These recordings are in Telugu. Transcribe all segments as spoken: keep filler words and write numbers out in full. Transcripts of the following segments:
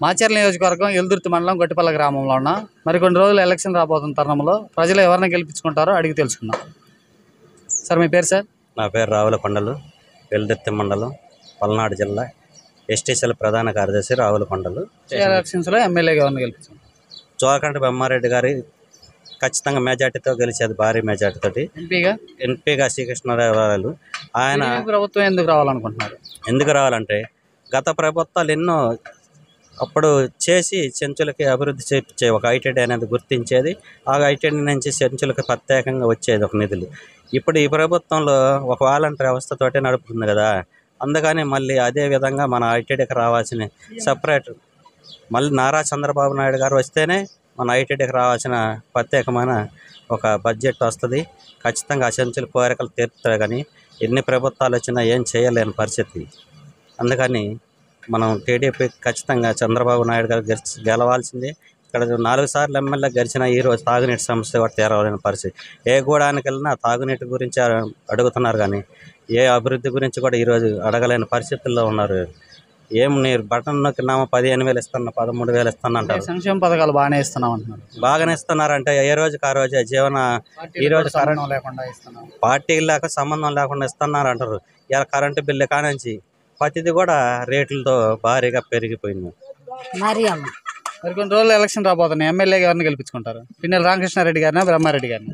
మాచర్ల నియోజకవర్గం ఎల్దుర్తి మండలం గొట్టిపల్ల గ్రామంలో ఉన్న మరికొన్ని రోజులు ఎలక్షన్ రాబోతున్న తరుణంలో ప్రజలు ఎవరిని గెలిపించుకుంటారో అడిగి తెలుసుకుందాం. సార్ మీ పేరు? సార్ నా పేరు రావుల కొండలు, ఎల్దుర్తి మండలం, పల్నాడు జిల్లా, ఎస్టీసీల ప్రధాన కార్యదర్శి రావుల కొండలు. ఎలక్షన్స్లో ఎమ్మెల్యేగా ఎవరిని గెలిపించుకుంటారు? జోకంటి బ్రహ్మారెడ్డి గారి ఖచ్చితంగా మెజార్టీతో గెలిచేది, భారీ మెజార్టీతోటి. ఎంపీగా ఎంపీగా శ్రీకృష్ణదేవరాయలు ఆయన ప్రభుత్వం ఎందుకు రావాలనుకుంటున్నారు? ఎందుకు రావాలంటే గత ప్రభుత్వాలు ఎన్నో అప్పుడు చేసి చెంచులకి అభివృద్ధి చేయించే ఒక ఐటీడీ అనేది గుర్తించేది. ఆ ఐటీడీ నుంచి చెంచులకి ప్రత్యేకంగా వచ్చేది ఒక నిధులు. ఇప్పుడు ఈ ప్రభుత్వంలో ఒక వాలంటీర్ వ్యవస్థతోటే నడుపుతుంది కదా, అందుకని మళ్ళీ అదే విధంగా మన ఐటీడీకి రావాల్సిన సపరేట్ మళ్ళీ నారా చంద్రబాబు నాయుడు గారు వస్తేనే మన ఐటీడీకి రావాల్సిన ప్రత్యేకమైన ఒక బడ్జెట్ వస్తుంది. ఖచ్చితంగా ఆ చెంచుల కోరికలు తీరుతాయి. కానీ ఎన్ని ప్రభుత్వాలు వచ్చినా ఏం చేయలేని పరిస్థితి. అందుకని మనం టీడీపీ ఖచ్చితంగా చంద్రబాబు నాయుడు గారు గెలిచి గెలవాల్సిందే. ఇక్కడ నాలుగు సార్లు ఎమ్మెల్యే గెలిచిన ఈరోజు తాగునీటి సమస్య కూడా తీరలేని పరిస్థితి. ఏ గూడానికి వెళ్ళినా తాగునీటి గురించి అడుగుతున్నారు, కానీ ఏ అభివృద్ధి గురించి కూడా ఈరోజు అడగలేని పరిస్థితుల్లో ఉన్నారు. ఏం నీరు బటన్ నొక్కినామో పదిహేను వేలు ఇస్తున్నా, పదమూడు వేలు ఇస్తున్నా అంటారు. సంక్షేమ పథకాలు బాగానే ఇస్తున్నాం అంటున్నారు. బాగానే ఇస్తున్నారంటే ఏ రోజుకి ఆ రోజే జీవన ఈ రోజు కరెంట్ లేకుండా ఇస్తున్నాం, పార్టీలు లేక సంబంధం లేకుండా ఇస్తున్నారు అంటారు. ఇలా కరెంటు బిల్లు కానించి ప్రతిది కూడా రేట్లతో భారీగా పెరిగిపోయింది. మరి కొన్ని రోజులు ఎలక్షన్ రాబోతున్నాయి. ఎమ్మెల్యేగా ఎవరిని గెలిపించుకుంటారు? పిన్నెల రామకృష్ణారెడ్డి గారినా, బ్రహ్మారెడ్డి గారిని?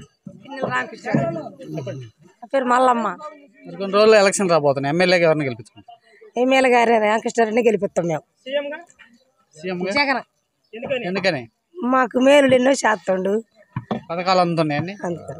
మల్లమ్మ. మరి కొన్ని రోజులు ఎలక్షన్ రాబోతున్నాయి. ఎమ్మెల్యేగా ఎవరిని గెలిపించుకుంటారు? ఎమ్మెల్యే గారి రామకృష్ణారెడ్డిని గెలిపిస్తాం మేము. జగన్. ఎందుకని? మాకు మేలు ఎన్నో చేస్తుండు, పథకాలు అందుతున్నాయండి.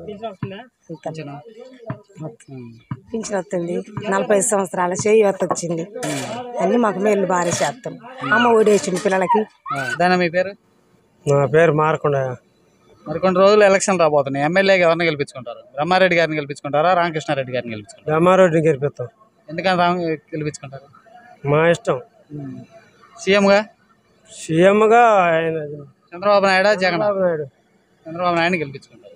పింఛన్ వస్తుంది, నలభై సంవత్సరాల చేయి వచ్చింది, అన్ని మాకు మేలు భారీ చేస్తాం. అమ్మ ఓడేసింది పిల్లలకి. దాని మీ పేరు? నా పేరు మారకుండా. మరి కొన్ని రోజులు ఎలక్షన్ రాబోతున్నాయి. ఎమ్మెల్యేగా ఎవరిని గెలిపించుకుంటారు? బ్రహ్మారెడ్డి గారిని గెలిపించుకుంటారా, రామకృష్ణారెడ్డి గారిని గెలిపించుకుంటారు? బ్రహ్మారెడ్డిని గెలిపిస్తాం. ఎందుకని రామ్ గెలిపించుకుంటారు? మా ఇష్టం. సీఎంగా సీఎంగా ఆయన చంద్రబాబు నాయుడు, జగన్? నాయుడు. చంద్రబాబు నాయుడు గెలిపించుకుంటారు.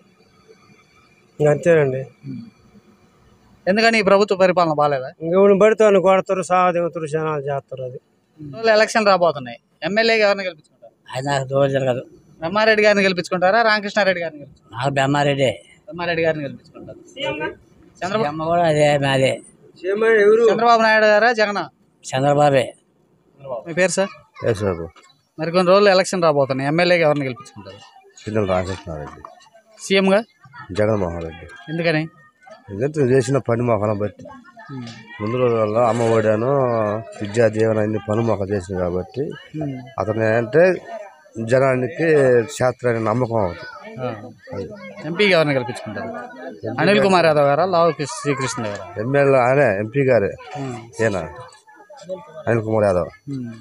అంతేనండి. ఎందుకని ఈ ప్రభుత్వ పరిపాలన బాగాలేదా? ఇంకెవరిని పడితే వాళ్ళు కొడతారు, సాధింగుతారు, జనాలు చేస్తారు. అది ఎలక్షన్ రాబోతున్నాయి. ఎమ్మెల్యేగా ఎవరిని గెలిపించుకుంటారు? జరగదు. బ్రహ్మారెడ్డి గారిని గెలిపించుకుంటారా, రామకృష్ణారెడ్డి గారిని గెలిపించుకుంటారు? నాకు బ్రహ్మారెడ్డి. బ్రహ్మారెడ్డి గారిని గెలిపించుకుంటారు. చంద్రబాబు కూడా అదే అదే. చంద్రబాబు నాయుడు గారా, జగన్? చంద్రబాబే. మీ పేరు? సార్ మరి కొన్ని రోజులు ఎలక్షన్ రాబోతున్నాయి. ఎమ్మెల్యేగా ఎవరిని గెలిపించుకుంటారు? పిన్నెల రామకృష్ణారెడ్డి. సీఎంగా జగన్మోహన్ రెడ్డి. ఎందుకని? ఎందుకంటే చేసిన పని మొక్కలను బట్టి ముందు రోజుల్లో అమ్మ ఒడాను విద్యా దీవెన అన్ని పని మొక్క చేసింది కాబట్టి అతను అంటే జనానికి శాస్త్రాన్ని నమ్మకం అవుతుంది. ఎంపీగా ఎవరిని గెలిపించుకుంటారు? అనిల్ కుమార్ యాదవ్ గారా, లావు శ్రీకృష్ణ గారా? ఎమ్మెల్యే ఆయనే, ఎంపీ గారే. ఏనా అనిల్ కుమార్ యాదవ్.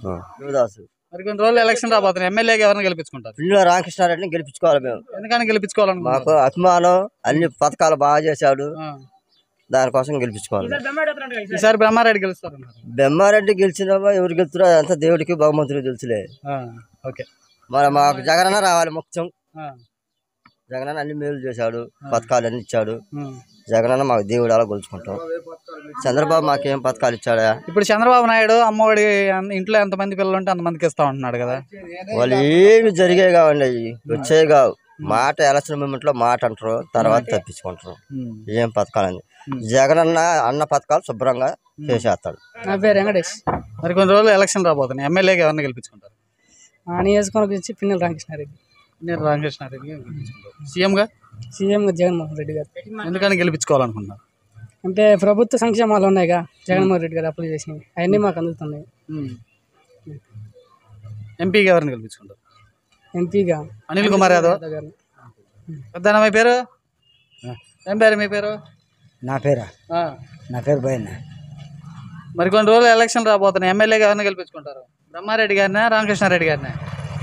మరి కొన్ని రోజులు ఎలక్షన్ రాబోతున్నాయి. ఎమ్మెల్యేగా ఎవరిని గెలిపించుకుంటారు? పిన్నెల రామకృష్ణారెడ్డిని గెలిపించుకోవాలి మేము. ఎందుకని గెలిపించుకోవాలని? మాకు అభిమానం, అన్ని పథకాలు బాగా చేశాడు, దానికోసం గెలిపించుకోవాలి. ఈసారి బ్రహ్మారెడ్డి గెలుస్తారు? బ్రహ్మారెడ్డి గెలిచినా ఎవరు గెలుస్తారో అంతా దేవుడికి భగవంతుడికి తెలుసులే. ఓకే. మరి మాకు జగనన్న రావాలి ముఖ్యం. జగనన్న అన్ని మేలు చేశాడు, పథకాలు అన్ని ఇచ్చాడు. జగనన్న మాకు దేవుడు అలా గెలుచుకుంటాం. చంద్రబాబు మాకేం పథకాలు ఇచ్చాడా? ఇప్పుడు చంద్రబాబు నాయుడు అమ్మఒడి ఇంట్లో ఎంతమంది పిల్లలు ఉంటే అంతమందికి ఇస్తా ఉంటున్నాడు కదా. వాళ్ళు ఏమి జరిగే కావండి, అవి వచ్చే కావు. మాట ఎలక్షన్ మూమెంట్ లో మాట అంటారు, తర్వాత తప్పించుకుంటారు. ఏం పథకాలని జగనన్న అన్న పథకాలు శుభ్రంగా చేసేస్తాడు. నా పేరు వెంకటేష్. మరి కొన్ని రోజులు ఎలక్షన్ రాబోతున్నాయి. ఎమ్మెల్యేగా ఎవరిని గెలిపించుకుంటారు? ఆ నియోజకవర్గం నుంచి పిన్నెల రామకృష్ణారెడ్డి. పిన్నెల రామకృష్ణారెడ్డి గెలిపించుకుంటారు. సీఎంగా సీఎంగా జగన్మోహన్ రెడ్డి గారు. ఎందుకని గెలిపించుకోవాలనుకుంటున్నారు? అంటే ప్రభుత్వ సంక్షేమాలు ఉన్నాయిగా, జగన్మోహన్ రెడ్డి గారు అప్లై చేసినవి అవన్నీ మాకు అందుతున్నాయి. ఎంపీగా ఎవరిని గెలిపించుకుంటారు? ఎంపీగా అనిల్ కుమార్ యాదవ్ గారు. పెద్దనా మీ పేరు? ఏం పేరు మీ పేరు? నా పేరా? నా పేరు భయన్న. మరి కొన్ని రోజులు ఎలక్షన్ రాబోతున్నాయి. ఎమ్మెల్యేగా ఎవరిని గెలిపించుకుంటారు? బ్రహ్మారెడ్డి గారినా, రామకృష్ణారెడ్డి గారినా?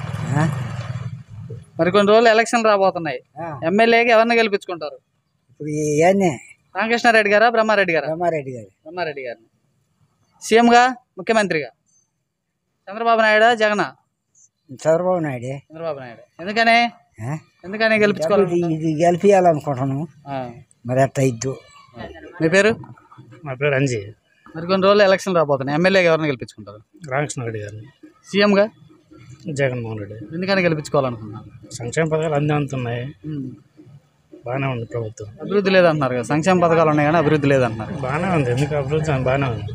మరి కొన్ని రోజులు ఎలక్షన్ రాబోతున్నాయి. ఎమ్మెల్యేగా ఎవరిని గెలిపించుకుంటారు? ఇప్పుడు రామకృష్ణారెడ్డి గారా, బ్రహ్మారెడ్డి గారా? బ్రహ్మారెడ్డి గారు. బ్రహ్మారెడ్డి గారిని. సీఎంగా, ముఖ్యమంత్రిగా చంద్రబాబు నాయుడు, జగన్? చంద్రబాబు నాయుడు. చంద్రబాబు నాయుడు. ఎందుకని ఎందుకని గెలిపించుకోవాలి? ఇది గెలిపియాలనుకుంటున్నాను, మరి అట్ట ఇద్దు. మీ పేరు? నా పేరు అంజీ. మరి కొన్ని రోజులు ఎలక్షన్ రాబోతున్నాయి. ఎమ్మెల్యేగా ఎవరిని గెలిపించుకుంటారు? రామకృష్ణారెడ్డి గారిని. సీఎంగా జగన్మోహన్ రెడ్డి. ఎందుకని గెలిపించుకోవాలనుకుంటున్నారు? సంక్షేమ పథకాలు అన్నీ అందుతున్నాయి, బాగానే ఉంది ప్రభుత్వం. అభివృద్ధి లేదంటున్నారు కదా, సంక్షేమ పథకాలు ఉన్నాయి కానీ అభివృద్ధి లేదంటున్నారు. బాగానే ఉంది, ఎందుకు అభివృద్ధి బాగానే ఉంది.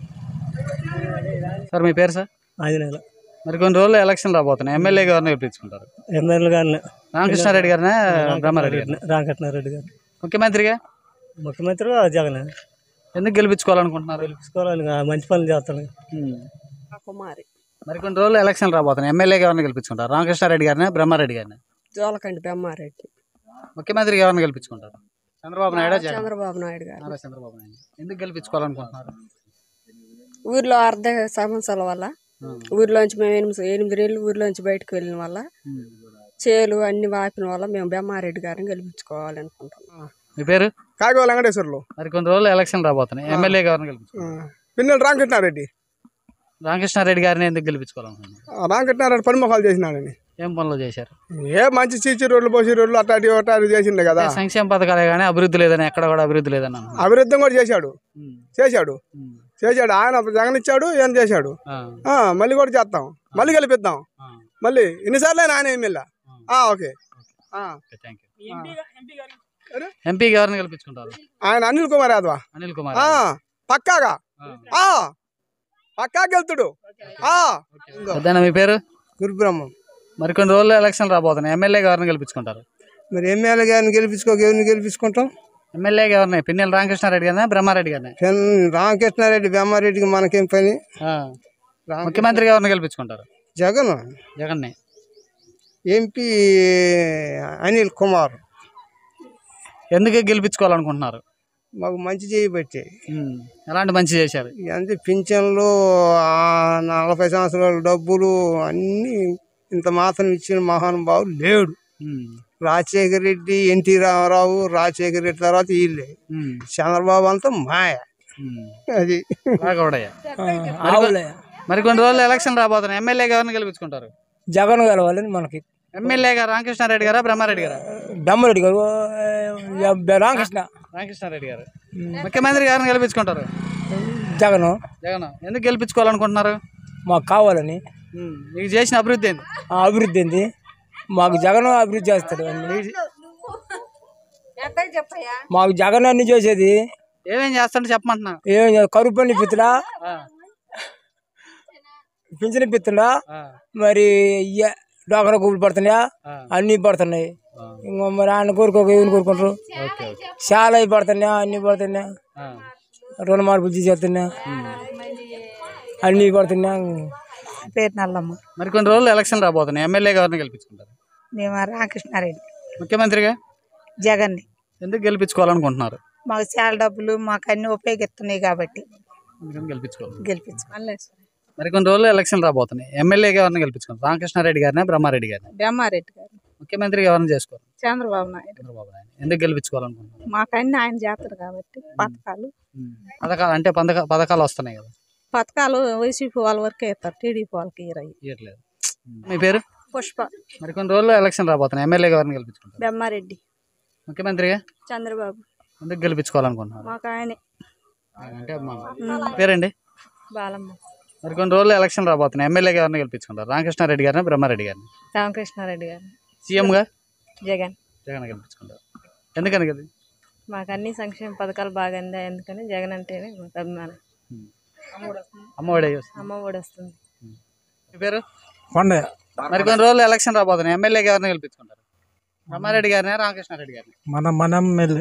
సార్ మీ పేరు సార్? ఆంజనేయులు. మరి కొన్ని రోజులు ఎలక్షన్ రాబోతున్నాయి, ఎమ్మెల్యే గారిని గెలిపించుకుంటారు. ఎమ్మెల్యే గారిని రామకృష్ణారెడ్డి గారినే బ్రహ్మారెడ్డి గారిని రామకృష్ణారెడ్డి గారు ముఖ్యమంత్రిగా? ముఖ్యమంత్రి జగన్. ఎందుకు గెలిపించుకోవాలనుకుంటున్నారు? గెలిపించుకోవాలని మంచి పనులు చేస్తాను. కుమారి. మరి కొన్ని రోజులు ఎలక్షన్ రాబోతున్నాయి, ఎమ్మెల్యే గారిని గెలిపించుకుంటారు. రామకృష్ణారెడ్డి గారిని బ్రహ్మారెడ్డి గారిని? జోలకండి బ్రహ్మారెడ్డి. ముఖ్యమంత్రి ఎవరిని గెలిపించుకుంటారు? చంద్రబాబు నాయుడు? చంద్రబాబు నాయుడు గారు. చంద్రబాబు నాయుడు. ఎందుకు గెలిపించుకోవాలనుకుంటున్నారు? ఊర్లో అర్ధ సమస్యల వల్ల, ఊర్లోంచి మేము ఎనిమిది ఎనిమిది నెలలు ఊర్లోంచి బయటకు వెళ్ళిన వల్ల, చేలు అన్ని వాపిన వల్ల మేము బ్రహ్మారెడ్డి గారిని గెలిపించుకోవాలనుకుంటున్నాం. మీ పేరు? కాగో వెంకటేశ్వర్లు. మరి కొన్ని రోజులు ఎలక్షన్ రాబోతున్నాయి, ఎమ్మెల్యే గారిని గెలిపించుకుంటారు. పిన్నెల రామకృష్ణారెడ్డి. రామకృష్ణారెడ్డి గారిని ఎందుకు గెలిపించుకోవాలనుకుంటున్నారు? రామకృష్ణారెడ్డి పనిముఖాలు చేసినాడని. ఏం పనులు చేశారు? ఏ మంచి చీచి రోడ్లు పోసి రోడ్లు అట్లాంటి అట్లాంటి చేసిండే కదా. సంక్షేమ పథకాలే కానీ అభివృద్ధి లేదని, ఎక్కడ కూడా అభివృద్ధి లేదని. అభివృద్ధి కూడా చేశాడు చేశాడు చేశాడు ఆయన జగన్ ఇచ్చాడు, ఏం చేశాడు. మళ్ళీ కూడా చేస్తాం, మళ్ళీ గెలిపిద్దాం, మళ్ళీ ఎన్నిసార్లు అయినా ఆయన ఎమ్మెల్యే. ఓకే, ఎంపీ గారిని గెలిపించుకుంటారు. ఆయన అనిల్ కుమార్ యాదవ్. అనిల్ కుమార్ పక్కాగా పక్కా గెలుతుడు. మీ పేరు? గురుబ్రహ్మం. మరి కొన్ని రోజుల్లో ఎలక్షన్ రాబోతున్నాయి, ఎమ్మెల్యే గారిని గెలిపించుకుంటారు. మరి ఎమ్మెల్యే గారిని గెలిపించుకోక ఎవరిని గెలిపించుకుంటాం? ఎమ్మెల్యే గారిని పిన్నెల రామకృష్ణారెడ్డి గారిని బ్రహ్మారెడ్డి గారిని? రామకృష్ణారెడ్డి బ్రహ్మారెడ్డికి మనకేం పని. ముఖ్యమంత్రి గారిని గెలిపించుకుంటారు. జగన్. జగన్. ఎంపీ అనిల్ కుమార్. ఎందుకు గెలిపించుకోవాలనుకుంటున్నారు? మాకు మంచి చేయబట్టే. ఎలాంటి మంచి చేశారు? అంటే పింఛన్లు, నలభై సంవత్సరాల డబ్బులు అన్నీ ఇంత మాత్రం ఇచ్చిన మహానుభావులు లేడు. రాజశేఖర రెడ్డి, ఎన్టీ రామారావు, రాజశేఖర రెడ్డి తర్వాత వీళ్ళే. చంద్రబాబు అంతా మాయ. అది మరి కొన్ని రోజులు ఎలక్షన్ రాబోతున్నాయి, ఎమ్మెల్యే గారిని గెలిపించుకుంటారు. జగన్ గెలవాలని మనకి. ఎమ్మెల్యే గారు రామకృష్ణారెడ్డి గారా బ్రహ్మారెడ్డి గారా? బ్రహ్మారెడ్డి గారు. రామకృష్ణ రామకృష్ణారెడ్డి గారు. ముఖ్యమంత్రి గారిని గెలిపించుకుంటారు. జగన్. జగన్. ఎందుకు గెలిపించుకోవాలనుకుంటున్నారు? మాకు కావాలని. మీకు చేసిన అభివృద్ధి ఏంది? అభివృద్ధి ఏంది? మాకు జగన్ అభివృద్ధి చేస్తాడు. మాకు జగన్ అన్ని చేసేది. ఏమేం చేస్తాడు చెప్పమంటున్నా? ఏం కరువు పని పిత్తులా, పింఛన్ పిత్తులా, మరి డోకరా గుబ్బులు పడుతున్నాయా, అన్ని పడుతున్నాయి. ఇంకా మరి ఆయన కోరుకోక ఏమని కోరుకుంటారు? చాలా పడుతున్నాయా, అన్ని పడుతున్నాయా, రుణ మార్పులు చేస్తున్నా, అన్ని పడుతున్నా. పేరు నల్లమ్మ. మరి కొన్ని రోజులు ఎలక్షన్ రాబోతున్నాయి, ఎమ్మెల్యే గారిని గెలిపించుకుంటారు. మేము రామకృష్ణారెడ్డి. ముఖ్యమంత్రిగా? జగన్. ఎందుకు గెలిపించుకోవాలనుకుంటున్నారు? మాకు చాలా డబ్బులు మాకు అన్ని ఉపయోగిస్తున్నాయి కాబట్టి గెలిపించుకోవాలి. గెలిపించుకోవాలి. మరి కొన్ని రోజులు ఎలక్షన్ రాబోతున్నాయి, ఎమ్మెల్యే గారిని గెలిపించుకుంటారు. రామకృష్ణారెడ్డి గారిని బ్రహ్మారెడ్డి గారిని? బ్రహ్మారెడ్డి గారు. ముఖ్యమంత్రి ఎవరిని చేసుకోవాలి? చంద్రబాబు నాయుడు. చంద్రబాబు నాయుడు. ఎందుకు గెలిపించుకోవాలనుకుంటున్నారు? మాకు అన్ని ఆయన చేస్తారు కాబట్టి. పథకాలు పథకాలు అంటే పథక పథకాలు వస్తున్నాయి కదా. పథకాలు వైసీపీ వాళ్ళ వరకే ఇస్తారు, టీడీపీ వాళ్ళకి ఇవ్వట్లేదు. మీ పేరు? పుష్ప. మరి కొన్ని రోజులు ఎలక్షన్ రాబోతున్నాయి, ఎమ్మెల్యే గారిని గెలిపించుకుంటారు. బ్రహ్మారెడ్డి. ముఖ్యమంత్రిగా? చంద్రబాబు. ఎందుకు గెలిపించుకోవాలనుకుంటున్నారు? మాకు ఆయనే. అంటే పేరండి? బాలమ్మ. మరి కొన్ని రోజులు ఎలక్షన్ రాబోతున్నాయి, ఎమ్మెల్యే గారిని గెలిపించుకుంటారు. రామకృష్ణారెడ్డి గారిని బ్రహ్మారెడ్డి గారిని? రామకృష్ణారెడ్డి గారిని. సీఎంగా? జగన్. జగన్ గెలిపించుకుంటారు. ఎందుకని కదా? మాకు అన్ని సంక్షేమ పథకాలు బాగా అందాయి, ఎందుకని జగన్ అంటేనే మాకు అభిమానం. అమ్మఒడి అమ్మఒడి వస్తుంది. మీ పేరు? కొండయ్య. మరి కొన్ని రోజులు ఎలక్షన్ రాబోతున్నాయి, ఎమ్మెల్యే గారిని గెలిపించుకుంటారు. బ్రహ్మారెడ్డి గారిని రామకృష్ణారెడ్డి గారిని? మన మన ఎమ్మెల్యే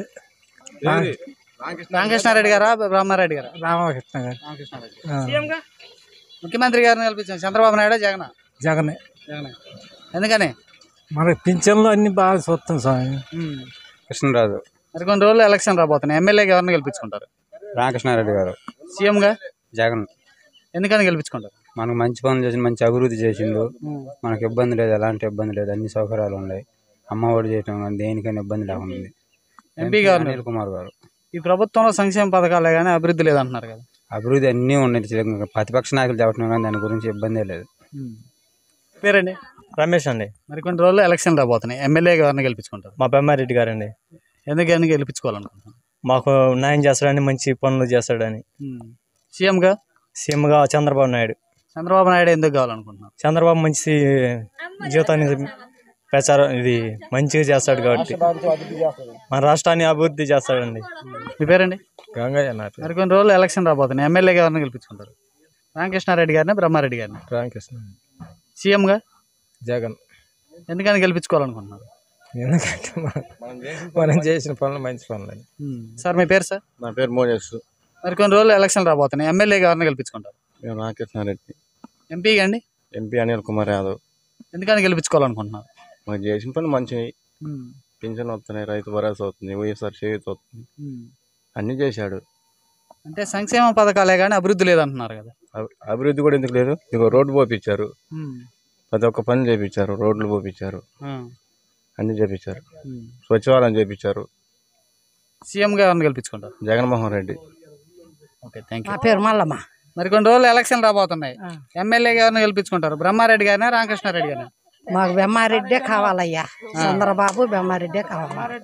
రామకృష్ణారెడ్డి గారా బ్రహ్మారెడ్డి గారా? రామకృష్ణ గారు. రామకృష్ణారెడ్డి. సీఎంగా? ముఖ్యమంత్రి గారిని గెలిపించాం. చంద్రబాబు నాయుడు జగన్? జగనే. జగనే. ఎందుకని? మనకి పింఛన్లు అన్ని బాగా చూస్తాం స్వామి. కృష్ణరాజు. మరి కొన్ని రోజులు ఎలక్షన్ రాబోతున్నాయి, ఎమ్మెల్యే గారిని గెలిపించుకుంటారు. రామకృష్ణారెడ్డి గారు. సీఎంగా? జగన్. ఎందుకని గెలిపించుకుంటారు? మనకు మంచి పనులు చేసి మంచి అభివృద్ధి చేసిండు, మనకు ఇబ్బంది లేదు, ఎలాంటి ఇబ్బంది లేదు, అన్ని సౌకర్యాలు ఉన్నాయి. అమ్మ ఒడి చేయటం కానీ దేనికైనా ఇబ్బంది లేకుండా ఉంది. ఎంపీ గారు అనిల్ కుమార్ గారు. ఈ ప్రభుత్వంలో సంక్షేమ పథకాలే కానీ అభివృద్ధి లేదంటున్నారు కదా. అభివృద్ధి అన్నీ ఉన్నాయి, ప్రతిపక్ష నాయకులు చెప్పడం కానీ దాని గురించి ఇబ్బందే లేదు. పేరండి? రమేష్ అండి. మరి కొన్ని రోజులు ఎలక్షన్ రాబోతున్నాయి, ఎమ్మెల్యే గారిని గెలిపించుకుంటారు. మా బ్రహ్మారెడ్డి గారండి. ఎందుకని గెలిపించుకోవాలనుకుంటున్నాను? మాకు న్యాయం చేస్తాడని, మంచి పనులు చేస్తాడని. సీఎంగా? సీఎంగా చంద్రబాబు నాయుడు. చంద్రబాబు నాయుడు ఎందుకు కావాలనుకుంటున్నారు? చంద్రబాబు మంచి జీవితాన్ని ప్రచారం ఇది మంచిగా చేస్తాడు కాబట్టి మన రాష్ట్రాన్ని అభివృద్ధి చేస్తాడండి. మీ పేరండి? గంగయ్య నా పేరు. మరి కొన్ని రోజులు ఎలక్షన్ రాబోతున్నాయి. ఎమ్మెల్యేగా ఎవరిని గెలిపించుకుంటారు? రామకృష్ణారెడ్డి గారిని, బ్రహ్మారెడ్డి గారిని? రామకృష్ణ. సీఎంగా జగన్. ఎందుకని గెలిపించుకోవాలనుకుంటున్నారు? ఎందుకంటే మనం చేసిన పనులు మంచి పనులు. సార్ మీ పేరు? సార్ నా పేరు మోజస్. మరి కొన్ని రోజులు ఎలక్షన్ రాబోతున్నాయి. ఎమ్మెల్యేగా ఎవరిని గెలిపించుకుంటారు? రామకృష్ణారెడ్డి. ఎంపీగా అండి? ఎంపీ అనిల్ కుమార్ యాదవ్. ఎందుకని గెలిపించుకోవాలనుకుంటున్నారు? మాకు చేసిన పనులు మంచివి. పింఛన్ వస్తున్నాయి, రైతు భరోసా అవుతుంది, వైఎస్ఆర్ చేయూత అవుతుంది, అన్నీ చేశాడు. అంటే సంక్షేమ పథకాలే కానీ అభివృద్ధి లేదంటున్నారు కదా. అభివృద్ధి కూడా ఎందుకు లేదు? ఇదిగో రోడ్డు పోపించారు, ప్రతి ఒక్క పని చేపించారు, రోడ్లు పోపించారు, అన్ని చేపించారు, స్వచ్ఛవాలయం చేపించారు. సీఎంగా ఎవరిని గెలిపించుకుంటారు? Jaganmohan Reddy. Okay, thank you. నా పేరు మల్లమ్మ. మరి కొన్ని రోజులు ఎలక్షన్ రాబోతున్నాయి. ఎమ్మెల్యేగా ఎవరిని గెలిపించుకుంటారు? బ్రహ్మారెడ్డి గారినా, రామకృష్ణారెడ్డి గారినా? మాకు బెమ్మారెడ్డే కావాలయ్యా. చంద్రబాబు బెమ్మారెడ్డే కావాలి.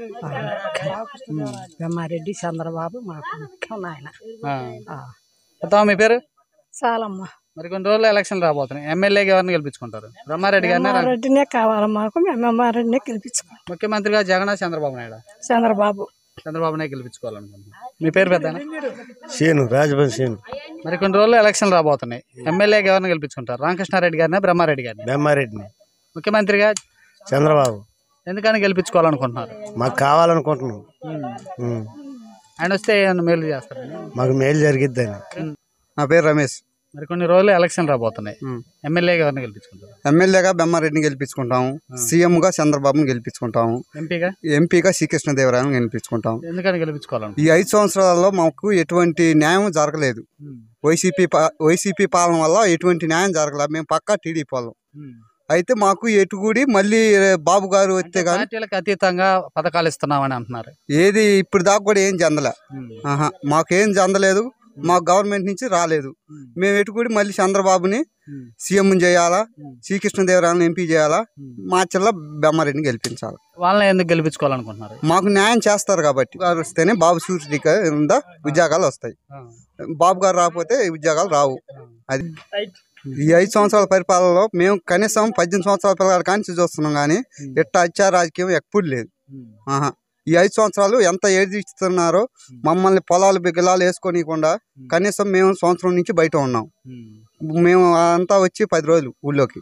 బెమ్మారెడ్డి చంద్రబాబు మాకు ముఖ్యం నాయన. మీ పేరు? చాలమ్మ. మరి కొన్ని రోజులు ఎలక్షన్ రాబోతున్నాయి. ఎమ్మెల్యేగా ఎవరిని గెలిపించుకుంటారు? బ్రహ్మారెడ్డి గారినా? రెడ్డినే కావాలి మాకు. మేము బెమ్మారెడ్డినే గెలిపించుకుంటాం. ముఖ్యమంత్రిగా జగన్, చంద్రబాబు నాయుడు? చంద్రబాబు. చంద్రబాబునే గెలిపించుకోవాలనుకుంటున్నాను. మీ పేరు పెద్ద? శీను, రాజభవన్ శీను. మరి కొన్ని రోజులు ఎలక్షన్ రాబోతున్నాయి. ఎమ్మెల్యేగా ఎవరిని గెలిపించుకుంటారు? రామకృష్ణారెడ్డి గారినా, బ్రహ్మారెడ్డి గారిని? బెమ్మారెడ్డిని. ముఖ్యమంత్రిగా చంద్రబాబు. ఎందుకని గెలిపించుకోవాలనుకుంటున్నారు? మాకు కావాలనుకుంటున్నాం. ఆయన వస్తే ఏమన్నా మేలు చేస్తారు? మాకు మేలు జరిగిద్దని. నా పేరు రమేష్. మరి కొన్ని రోజులు ఎలక్షన్ రాబోతున్నాయి. ఎమ్మెల్యేగా ఎవరిని గెలిపించుకుంటారు? ఎమ్మెల్యేగా బెమ్మారెడ్డిని గెలిపించుకుంటాము. సీఎంగా చంద్రబాబుని గెలిపించుకుంటాము. ఎంపీగా? ఎంపీగా సి కృష్ణదేవరాయను గెలిపించుకుంటాం. ఎందుకని గెలిపించుకోవాలను? ఈ ఐదు సంవత్సరాల్లో మాకు ఎటువంటి న్యాయం జరగలేదు. వైసీపీ వైసీపీ పాలన వల్ల ఎటువంటి న్యాయం జరగలేదు. మేము పక్కా టీడీపీ వాళ్ళం. అయితే మాకు ఎటుగుడి మళ్ళీ బాబు గారు వస్తే కానీ పార్టీలకు అతీతంగా పథకాలు ఇస్తున్నామని అంటున్నారు. ఏది ఇప్పుడు దాకా కూడా ఏం చెందలే. ఆహా, మాకేం చెందలేదు. మాకు గవర్నమెంట్ నుంచి రాలేదు. మేము ఎటుకుడి మళ్ళీ చంద్రబాబుని సీఎం చేయాలా, శ్రీకృష్ణదేవరాయలను ఎంపీ చేయాలా, మా చెల్ల బెమ్మారెడ్డిని గెలిపించాలి. వాళ్ళని ఎందుకు గెలిపించుకోవాలనుకుంటున్నారు? మాకు న్యాయం చేస్తారు కాబట్టి. గారు వస్తేనే బాబు సూర్యుడి కింద ఉద్యోగాలు వస్తాయి. బాబు గారు రాకపోతే ఉద్యోగాలు రావు. అది ఈ ఐదు సంవత్సరాల పరిపాలనలో మేము కనీసం పద్దెనిమిది సంవత్సరాల పిల్లగాడు కానీ చూస్తున్నాం, కానీ ఎట్ట అత్యార రాజకీయం ఎప్పుడు లేదు. ఆహా, ఈ ఐదు సంవత్సరాలు ఎంత ఏదిస్తున్నారో మమ్మల్ని పొలాలు బిగ్గలాలు వేసుకోనికుండా కనీసం మేము సంవత్సరం నుంచి బయట ఉన్నాం. మేము అంతా వచ్చి పది రోజులు ఊళ్ళోకి.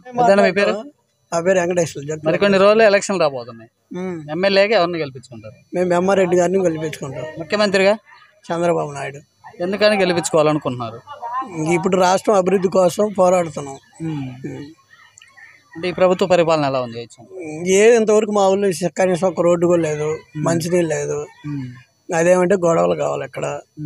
మరి కొన్ని రోజులు ఎలక్షన్ రాబోతున్నాయి. ఎమ్మెల్యేగా ఎవరిని గెలిపించుకుంటారు? మేము బెమ్మారెడ్డి గారిని గెలిపించుకుంటాం. ముఖ్యమంత్రిగా చంద్రబాబు నాయుడు. ఎందుకని గెలిపించుకోవాలనుకుంటున్నారు? ఇప్పుడు రాష్ట్రం అభివృద్ధి కోసం పోరాడుతున్నాం. అంటే ఈ ప్రభుత్వ పరిపాలన ఎలా ఉంది? ఏది ఇంతవరకు మా ఊళ్ళో కనీసం ఒక రోడ్డు కూడా లేదు, మంచినీళ్ళు లేదు. అదేమంటే గొడవలు కావాలి. ఇక్కడ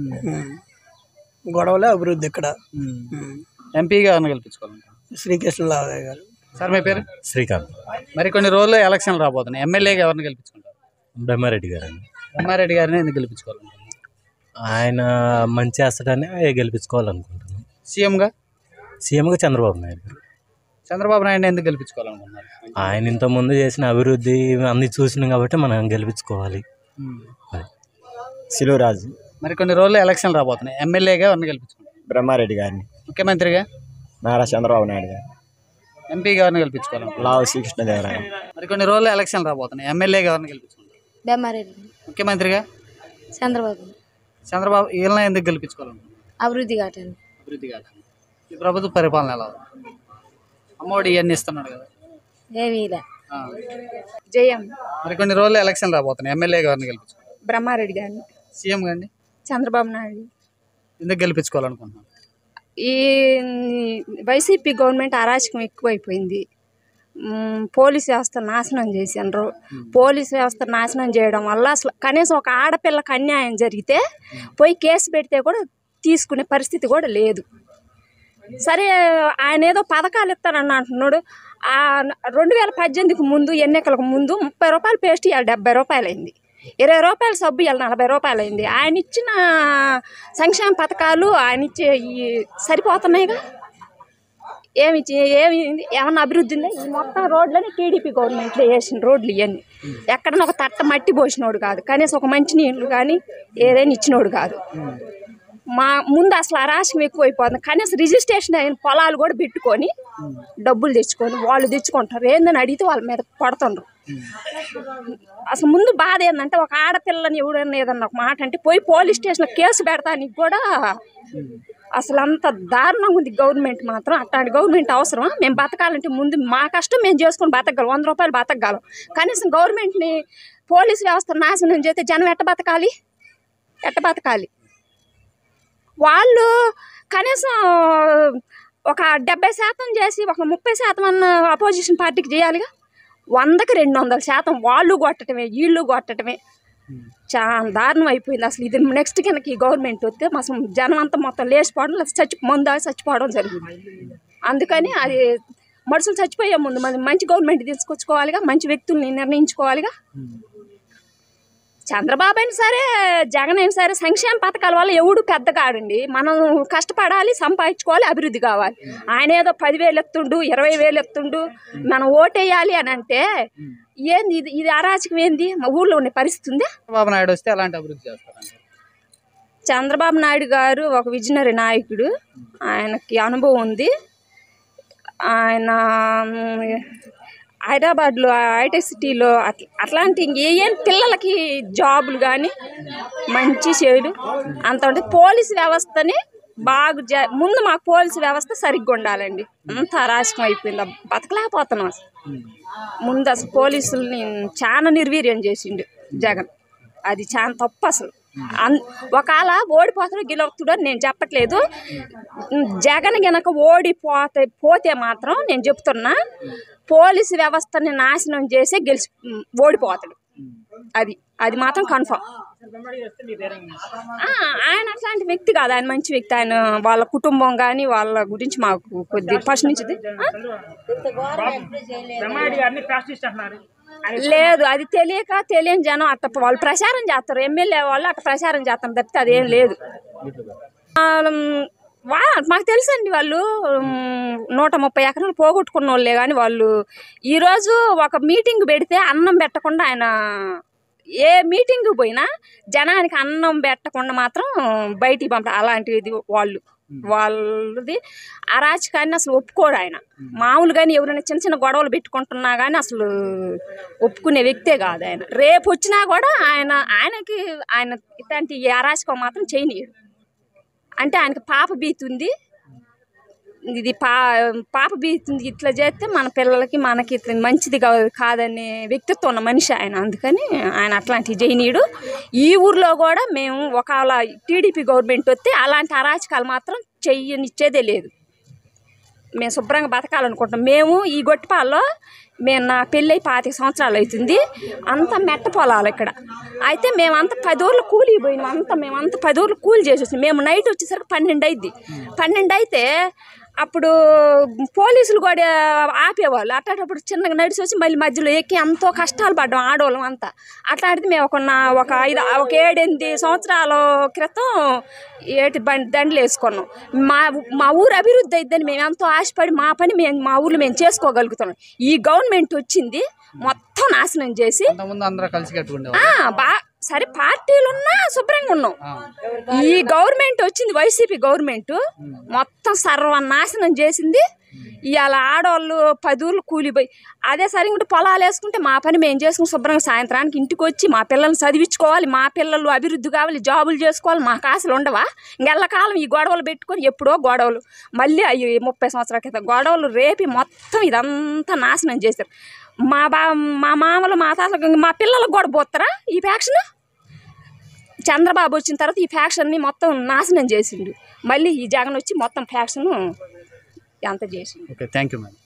గొడవలే అభివృద్ధి. ఇక్కడ ఎంపీగా ఎవరిని గెలిపించుకోవాలంటారు? శ్రీకృష్ణరావు గారు. సార్ మీ పేరు? శ్రీకాంత్. మరి కొన్ని రోజుల్లో ఎలక్షన్ రాబోతున్నాయి. ఎమ్మెల్యేగా ఎవరిని గెలిపించుకుంటారు? బ్రహ్మారెడ్డి గారు. బ్రహ్మారెడ్డి గారిని ఎందుకు గెలిపించుకోవాలనుకుంటున్నారు? ఆయన మంచి చేస్తాడని గెలిపించుకోవాలనుకుంటున్నాను. సీఎంగా? సీఎంగా చంద్రబాబు నాయుడు గారు. చంద్రబాబు నాయుడు ఎందుకు గెలిపించుకోవాలనుకుంటున్నారు? ఆయన ఇంతకుముందు చేసిన అభివృద్ధి అన్ని చూసినాం కాబట్టి మనం గెలిపించుకోవాలి. శిలువరాజు. మరి కొన్ని రోజులు ఎలక్షన్ రాబోతున్నాయి. ఎమ్మెల్యేగా ఎవరిని గెలిపించుకుంటారు? బ్రహ్మారెడ్డి గారిని. ముఖ్యమంత్రిగా? నారా చంద్రబాబు నాయుడు గారు. ఎంపీగా ఎవరిని గెలిపించుకోవాలనుకుంటున్నారు? లావు శ్రీకృష్ణదేవరాయ. మరి కొన్ని రోజులు ఎలక్షన్ రాబోతున్నాయి. ఎమ్మెల్యేగా ఎవరిని గెలిపించుకుంటారు? బెమ్మారెడ్డి. ముఖ్యమంత్రిగా? చంద్రబాబు. చంద్రబాబు వీళ్ళని ఎందుకు గెలిపించుకోవాలనుకుంటున్నారు? అభివృద్ధి కాటండి. అభివృద్ధి కాటండి. ఈ ప్రభుత్వ పరిపాలన ఎలా ఉంది? అమ్మఒడి ఇవన్నీ ఇస్తున్నాడు కదా. ఏమీ జయం. మరి కొన్ని రోజులు ఎలక్షన్ రాబోతున్నాయి. ఎమ్మెల్యేగా ఎవరిని గెలిపించుకోవాలి? బ్రహ్మారెడ్డి గారిని. సీఎం గారిని? చంద్రబాబు నాయుడు. ఎందుకు గెలిపించుకోవాలనుకుంటున్నాను? ఈ వైసీపీ గవర్నమెంట్ అరాచకం ఎక్కువైపోయింది. పోలీస్ వ్యవస్థ నాశనం చేసిండ్రు. పోలీస్ వ్యవస్థ నాశనం చేయడం వల్ల అసలు కనీసం ఒక ఆడపిల్లకి అన్యాయం జరిగితే పోయి కేసు పెడితే కూడా తీసుకునే పరిస్థితి కూడా లేదు. సరే, ఆయన ఏదో పథకాలు ఇస్తానని అంటున్నాడు. ఆ రెండు వేల పద్దెనిమిదికి ముందు ఎన్నికలకు ముందు ముప్పై రూపాయలు పేస్ట్ ఇవాళ డెబ్బై రూపాయలు అయింది. ఇరవై రూపాయల సబ్బు ఇవాళ నలభై రూపాయలు అయింది. ఆయన ఇచ్చిన సంక్షేమ పథకాలు ఆయన ఇచ్చే ఈ సరిపోతున్నాయిగా. ఏమి ఏమి ఏమన్నా అభివృద్ధి ఉందా? ఈ మొత్తం రోడ్లని టీడీపీ గవర్నమెంట్లో వేసిన రోడ్లు ఇవన్నీ. ఎక్కడన్నా ఒక తట్ట మట్టి పోసినోడు కాదు, కనీసం ఒక మంచి నీళ్ళు కానీ ఏదైనా ఇచ్చినోడు కాదు. మా ముందు అసలు అరాచకం ఎక్కువైపోతుంది. కనీసం రిజిస్ట్రేషన్ అయిన పొలాలు కూడా పెట్టుకొని డబ్బులు తెచ్చుకొని వాళ్ళు తెచ్చుకుంటారు. ఏందని అడిగితే వాళ్ళ మీద పడుతుండ్రు. అసలు ముందు బాధ ఏంటంటే ఒక ఆడపిల్లని ఎవడన్నా ఏదన్నా ఒక మాట అంటే పోయి పోలీస్ స్టేషన్లో కేసు పెడతానికి కూడా అసలు అంత దారుణంగా ఉంది గవర్నమెంట్ మాత్రం. అట్లాంటి గవర్నమెంట్ అవసరమా? మేము బతకాలంటే ముందు మా కష్టం మేము చేసుకొని బతకగలం, వంద రూపాయలు బతకగలం. కనీసం గవర్నమెంట్ని పోలీస్ వ్యవస్థ నాశనం చేస్తే జనం ఎట్ట బతకాలి? ఎట్ట బతకాలి? వాళ్ళు కనీసం ఒక డెబ్బై శాతం చేసి ఒక ముప్పై శాతం అన్న అపోజిషన్ పార్టీకి చేయాలిగా. వందకి రెండు వందల శాతం వాళ్ళు కొట్టడమే, వీళ్ళు కొట్టడమే. చాలా దారుణం అయిపోయింది అసలు. ఇది నెక్స్ట్ కిందకి ఈ గవర్నమెంట్ వస్తే అసలు జనం అంతా మొత్తం లేచిపోవడం, లేదా చచ్చి ముందు చచ్చిపోవడం జరిగింది. అందుకని అది మనుషులు చచ్చిపోయే ముందు మనం మంచి గవర్నమెంట్ తీసుకొచ్చుకోవాలిగా, మంచి వ్యక్తుల్ని నిర్ణయించుకోవాలిగా. చంద్రబాబు అయినా సరే, జగన్ అయినా సరే సంక్షేమ పథకాల వల్ల ఎవడు పెద్దగాడండి. మనం కష్టపడాలి, సంపాదించుకోవాలి, అభివృద్ధి కావాలి. ఆయన ఏదో పదివేలు ఎత్తుండు, ఇరవై వేలు ఎత్తుండు, మనం ఓటేయాలి అని అంటే ఏంది ఇది? ఇది అరాచకం ఏంది? మా ఊళ్ళో ఉండే పరిస్థితి ఉంది. చంద్రబాబు నాయుడు వస్తే ఎలాంటి అభివృద్ధి చేస్తారండి? చంద్రబాబు నాయుడు గారు ఒక విజనరీ నాయకుడు. ఆయనకి అనుభవం ఉంది. ఆయన హైదరాబాద్లో ఐటీ సిటీలో అట్లా అట్లాంటి ఏం పిల్లలకి జాబులు కానీ మంచి చేయడు అంత ఉంటుంది. పోలీసు వ్యవస్థని బాగా జ ముందు మాకు పోలీసు వ్యవస్థ సరిగ్గా ఉండాలండి. అంత అరాచకం అయిపోయింది, బతకలేకపోతున్నాం అసలు. ముందు అసలు పోలీసుల్ని చాలా నిర్వీర్యం చేసిండు జగన్. అది చాలా తప్పు అసలు. అన్ ఒకవేళ ఓడిపోతాడో గెలుస్తాడో అని నేను చెప్పట్లేదు. జగన్ గనక ఓడిపోతే పోతే మాత్రం నేను చెప్తున్నా పోలీసు వ్యవస్థని నాశనం చేసే గెలిచి ఓడిపోతాడు. అది అది మాత్రం కన్ఫర్మ్. ఆయన అట్లాంటి వ్యక్తి కాదు, ఆయన మంచి వ్యక్తి. ఆయన వాళ్ళ కుటుంబం కానీ వాళ్ళ గురించి మాకు కొద్ది ఫస్ట్ నుంచి లేదు. అది తెలియక తెలియని జనం అట్ట వాళ్ళు ప్రచారం చేస్తారు. ఎమ్మెల్యే వాళ్ళు అట్ట ప్రచారం చేస్తారు తప్పితే అదేం లేదు. వా మాకు తెలుసండి, వాళ్ళు నూట ముప్పై ఎకరాలు పోగొట్టుకున్న వాళ్ళే. కానీ వాళ్ళు ఈరోజు ఒక మీటింగ్ పెడితే అన్నం పెట్టకుండా ఆయన ఏ మీటింగ్ పోయినా జనానికి అన్నం పెట్టకుండా మాత్రం బయటికి పంప అలాంటిది వాళ్ళు వాళ్ళది అరాచకాన్ని అసలు ఒప్పుకోడు ఆయన. మామూలుగాని ఎవరైనా చిన్న చిన్న గొడవలు పెట్టుకుంటున్నా కానీ అసలు ఒప్పుకునే వ్యక్తే కాదు ఆయన. రేపు వచ్చినా కూడా ఆయన ఆయనకి ఆయన ఇట్లాంటి అరాచకం మాత్రం చేయనీయడు. అంటే ఆయనకి పాప భీతి ఉంది. ఇది పా పాప భీతి ఉంది, ఇట్లా చేస్తే మన పిల్లలకి మనకి ఇట్లా మంచిది కాదనే వ్యక్తిత్వం ఉన్న మనిషి ఆయన. అందుకని ఆయన అట్లాంటివి చేయనీయుడు. ఈ ఊర్లో కూడా మేము ఒకవేళ టీడీపీ గవర్నమెంట్ వస్తే అలాంటి అరాచకాలు మాత్రం చెయ్యనిచ్చేదే లేదు. మేము శుభ్రంగా బతకాలనుకుంటున్నాం. మేము ఈ గొట్టిపాల్లో మేము నా పెళ్ళి పాతిక సంవత్సరాలు అవుతుంది. అంత మెట్ట పొలాలు ఇక్కడ. అయితే మేమంతా పది ఊర్లు కూలి పోయినాం. అంతా మేమంతా పది ఊర్లు కూలి చేసి వచ్చినాం. మేము నైట్ వచ్చేసరికి పన్నెండు అయింది. పన్నెండు అయితే అప్పుడు పోలీసులు కూడా ఆపేవాళ్ళు. అట్లాంటప్పుడు చిన్నగా నడిచి వచ్చి మళ్ళీ మధ్యలో ఎక్కి ఎంతో కష్టాలు పడ్డాం ఆడవాళ్ళం అంతా. అట్లాంటిది మేము ఒక ఒక ఐదు ఒక ఏడెనిమిది సంవత్సరాల క్రితం ఏటి బండి దండలు వేసుకున్నాం. మా మా ఊరు అభివృద్ధి అయిద్దని మేము ఎంతో ఆశపడి మా పని మేము మా ఊర్లో మేము చేసుకోగలుగుతున్నాం. ఈ గవర్నమెంట్ వచ్చింది మొత్తం నాశనం చేసి బా సరే పార్టీలు ఉన్నా శుభ్రంగా ఉన్నాం. ఈ గవర్నమెంట్ వచ్చింది వైసీపీ గవర్నమెంట్ మొత్తం సర్వనాశనం చేసింది. ఇవాళ ఆడవాళ్ళు పది ఊర్లు కూలిపోయి అదే సరిగ్గా పొలాలు వేసుకుంటే మా పని మేము చేసుకుని శుభ్రంగా సాయంత్రానికి ఇంటికి వచ్చి మా పిల్లల్ని చదివించుకోవాలి, మా పిల్లలు అభివృద్ధి కావాలి, జాబులు చేసుకోవాలి. మాకు ఆశలు ఉండవా? ఇంకెళ్ళకాలం ఈ గొడవలు పెట్టుకొని ఎప్పుడో గొడవలు మళ్ళీ అయ్యి ముప్పై సంవత్సరాల క్రితం గొడవలు రేపి మొత్తం ఇదంతా నాశనం చేశారు. మా బా మా మామలు మా తాతలు మా పిల్లలకు కూడా పోతారా ఈ ఫ్యాక్షన్? చంద్రబాబు వచ్చిన తర్వాత ఈ ఫ్యాక్షన్ని మొత్తం నాశనం చేసిండు. మళ్ళీ ఈ జగన్ వచ్చి మొత్తం ఫ్యాక్షన్ ఎంత చేసిండు. Okay, thank you madam.